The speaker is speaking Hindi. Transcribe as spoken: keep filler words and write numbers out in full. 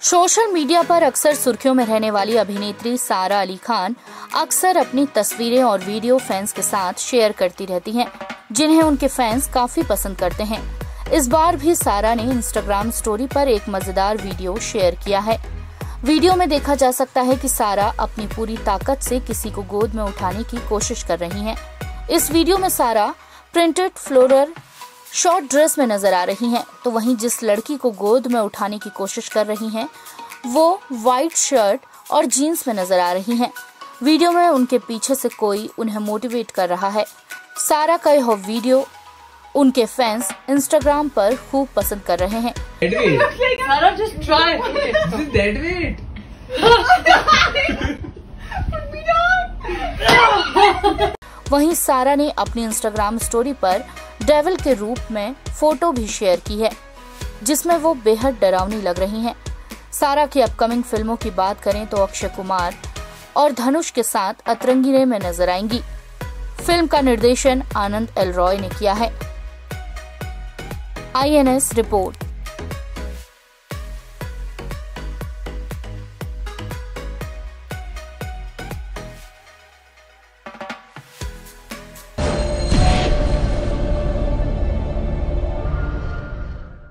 सोशल मीडिया पर अक्सर सुर्खियों में रहने वाली अभिनेत्री सारा अली खान अक्सर अपनी तस्वीरें और वीडियो फैंस के साथ शेयर करती रहती हैं, जिन्हें उनके फैंस काफी पसंद करते हैं। इस बार भी सारा ने इंस्टाग्राम स्टोरी पर एक मजेदार वीडियो शेयर किया है। वीडियो में देखा जा सकता है कि सारा अपनी पूरी ताकत से किसी को गोद में उठाने की कोशिश कर रही हैं। इस वीडियो में सारा प्रिंटेड फ्लोरल शॉर्ट ड्रेस में नजर आ रही हैं, तो वहीं जिस लड़की को गोद में उठाने की कोशिश कर रही हैं, वो व्हाइट शर्ट और जीन्स में नजर आ रही हैं। वीडियो में उनके पीछे से कोई उन्हें मोटिवेट कर रहा है। सारा का यह वीडियो उनके फैंस इंस्टाग्राम पर खूब पसंद कर रहे हैं। Sarah, just try. Is it that weight? वहीं सारा ने अपनी इंस्टाग्राम स्टोरी पर डेविल के रूप में फोटो भी शेयर की है, जिसमें वो बेहद डरावनी लग रही हैं। सारा की अपकमिंग फिल्मों की बात करें तो अक्षय कुमार और धनुष के साथ अतरंगी में नजर आएंगी। फिल्म का निर्देशन आनंद एल रॉय ने किया है। I N S report.